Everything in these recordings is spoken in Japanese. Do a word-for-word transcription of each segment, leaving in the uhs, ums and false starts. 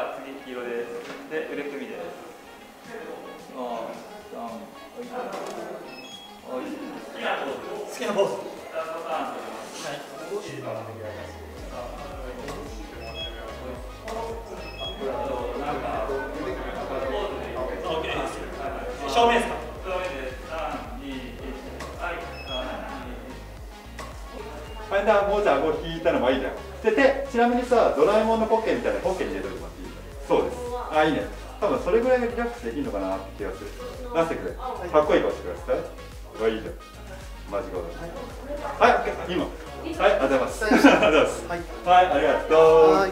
ら次黄色です。で腕組みです。ああ、はい。好きなポーズ。好きなポーズ。はい。正面ですか。ファインダーもうじゃあ顎引いたのもいいじゃん。で手、ちなみにさ、ドラえもんのポッケみたいなポッケに入れといてもらっていい？そうです。あ、いいね。多分それぐらいがリラックスできるのかなって気がする。出してくれ。かっこいい顔してください。うわ、いいじゃん。マジ顔だ。はい、オッケー。今。はい、ありがとうございます。ありがとうございます。はい、ありがとう。はい。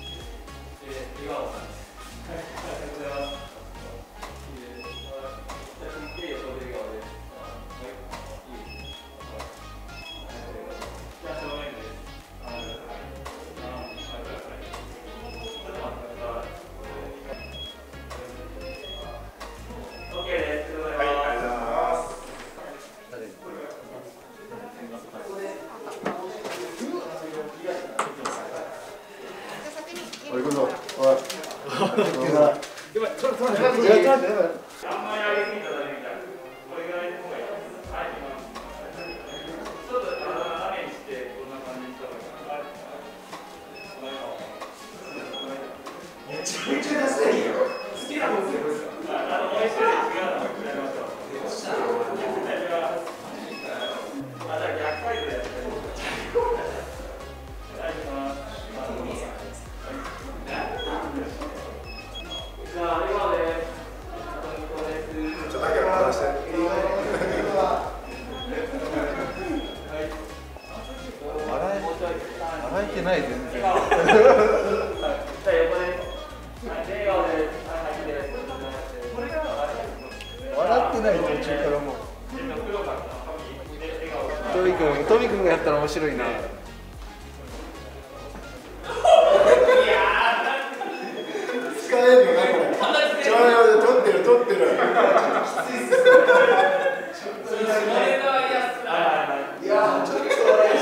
笑えてない全然。笑ってない途中からもう。トミ君、トミ君がやったら面白いな。 使えるのかこれ。ちょい撮ってる撮ってる。いやちょっと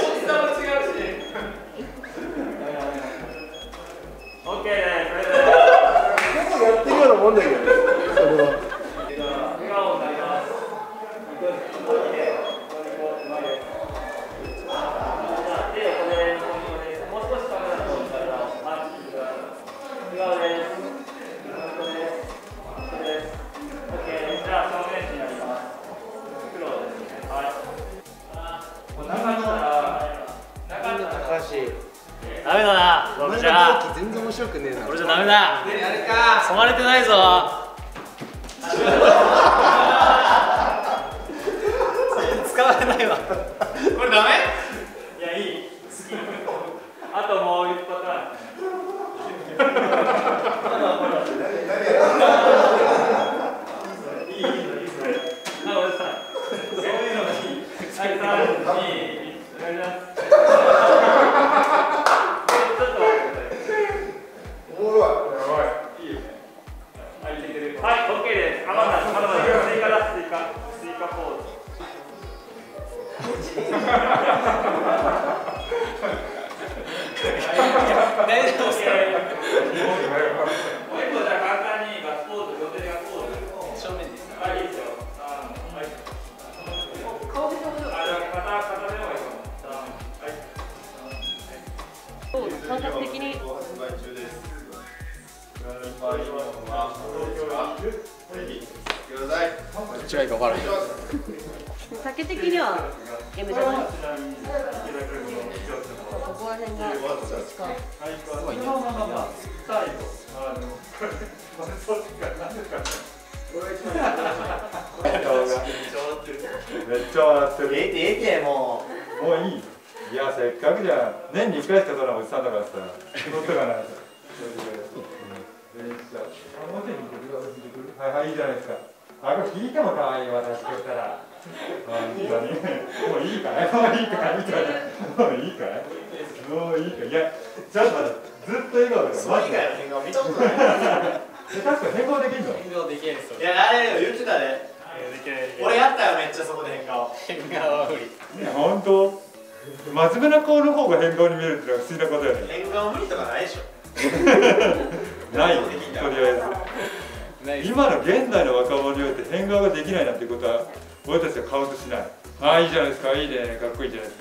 オッケーです。 結構やってるようなもんだけどね。それは。 笑顔になります。もう少しカメラの方にから回してください。笑顔です。オッケー。じゃあ正面になります。黒ですね。はい。中野の高橋。ダメだな、これじゃ全然面白くねえな。 これじゃダメだ。染まれてないぞ。使われないわ。これダメ？いや、いい。あともう一パターン。いい、いいの、いいの。あ、俺さ、そういうのがいい。はい、さん、に、いち、やります。 感覚的に違いが分からない。 酒的には エム じゃない。ここら辺が近い。 めっちゃ笑ってる。ええてええてもう。もういい。いや、せっかくじゃ年にいっかいしか撮らないおじさんだからさ、撮ってかないと。はいはい、いいじゃないですか。あ、これ引いても可愛い私としたら。いいだね。もういいかい、もういいかい、みたいな。もういいかい。もういいかい。いや、ちょっと待って、ずっと笑顔だから。そう以外の変顔見たことない。確かに変顔できんの？変顔できないです。いや、あれ言ってたね。俺やったよ、めっちゃそこで変顔。変顔は無理。いや、ほんと。真面目な顔の方が変顔に見えるってのは不思議なことやね。変顔無理とかないでしょ。 ないとりあえず今の現代の若者において変顔ができないなんてことは俺たちはカウントしない。ああいいじゃないですか、いいね、かっこいいじゃないですか。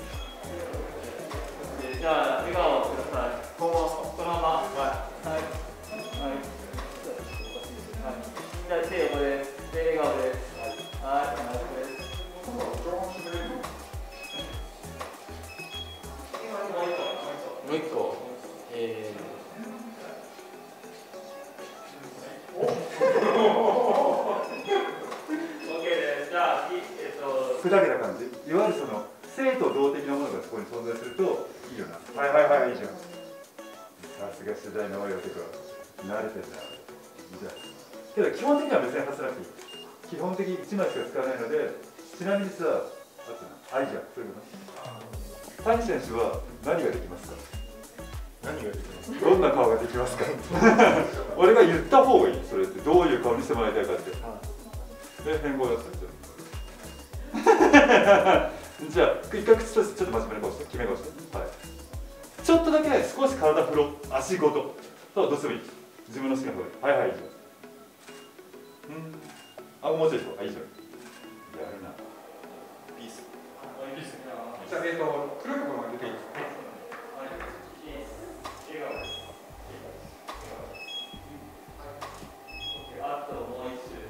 じゃあ笑顔ください。このままこのままはいはいはい。じゃあ手横です。手笑顔です。はい、ナイスです。 もう一個、えー、オッケーです。じゃあ、えっと、砕けた感じ。いわゆるその生と動的なものがそこに存在するといいよな。はいはいはい、いいじゃん。さすが取材の多い男、慣れてるな。じゃあ、けど基本的には別に外さなくていい。基本的にいちまいしか使わないので、ちなみにさ、あとな、あ、いいじゃん、そういうこと。谷選手は何ができますか？何ができますか？どんな顔ができますか？俺が言った方がいい。それってどういう顔にしてもらいたいかって。え、変更だったんですよ。じゃあ、一回口としてちょっと真面目な顔して、決め顔して。はい。ちょっとだけ少し体振ろう。足ごと。そう、どうしてもいい。自分の好きな方で。はいはい、いいじゃん。うん。あ、もうちょいでしょ。あ、いいじゃん。やるな。ピース。いいですね。じゃあ、えっと、黒いところが出ていいですか？はい。笑顔です。あともう一周。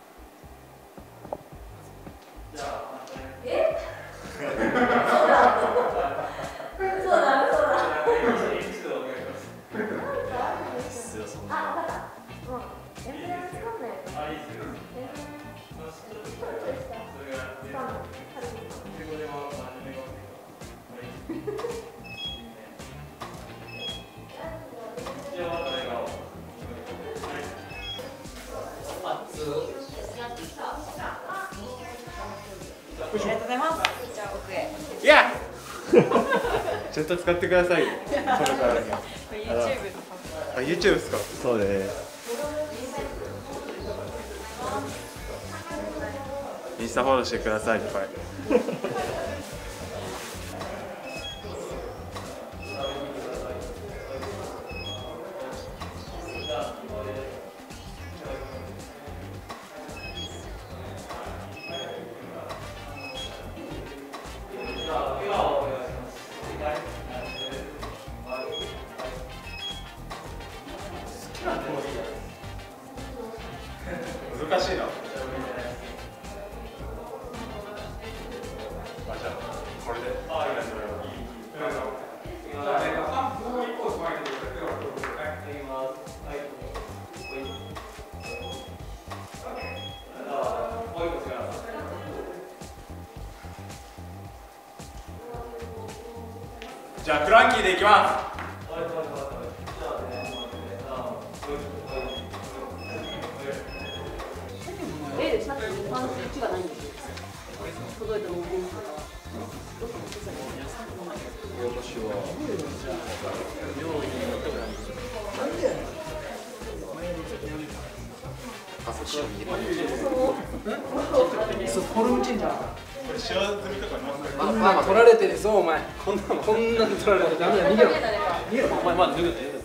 じゃあ、え？そうだ。そうだ、そうだ。あ、わかった。もう、エンブレム使うんだよ。あ、いいですよ。ありがとうございます。じゃあ奥へ。いや。ちょっと使ってください。それからね。あ、YouTube ですか。そうです。インスタフォローしてください。いっぱい。難しいな。これで。あ、いいですね。じゃあクランキーでいきます。 え、さっきパンツいちがないんですよ。届いたのも。私は。 そう、フォルムチェンジャー。 これシワ済みとかありますか？ まあまあ取られてるぞお前。こんなこんなに取られてダメだ。逃げろ。逃げろ。お前まだ脱ぐって。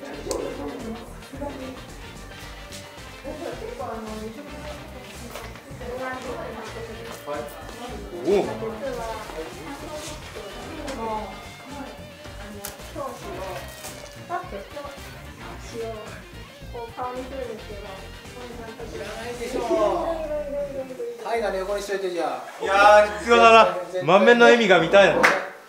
おお。タイガーの横にしといてじゃあ。 いやー必要だな。満面の笑みが見たいの。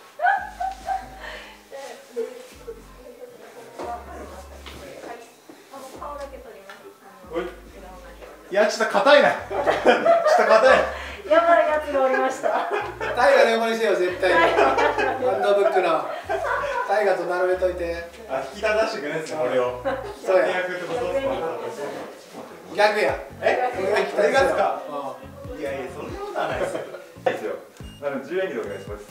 いやちょっと硬いな。ちょっと硬い。 やばいやつがおりました。 タイガーの横にしてよ絶対に。ハンドブックのタイガーと並べといて。 あ、引き立たしてくれんですねこれを。 そうや。逆や。 え？これがですか？いやいやそんなことはないですよ。ですよ。あのじゅうえんぎでお願いします。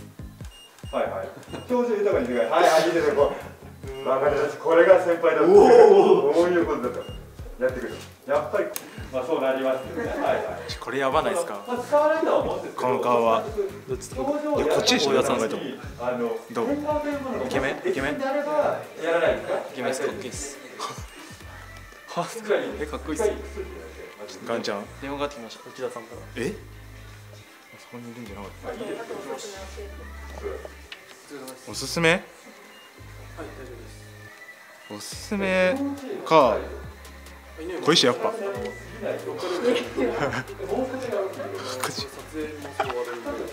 はいはい。表情豊かに願い。はいはいいいですよ。若手たちこれが先輩だ。おお。こういうことだと。やってくる。やっぱりまあそうなりますよね。はいはい。 これやばないですか？ 使わないとは思うんですけど。 この顔はどっち？いやこっちでしょ。やつ考えても。どう？イケメン？イケメン？ やらないですか？ イケメンですか？オッケーです。 あすごいえかっこいいっすねガンちゃん電話があってきました内田さんからえそこにいるんじゃなかったおすすめはい大丈夫ですおすすめか小石やっぱ撮影も終わるんで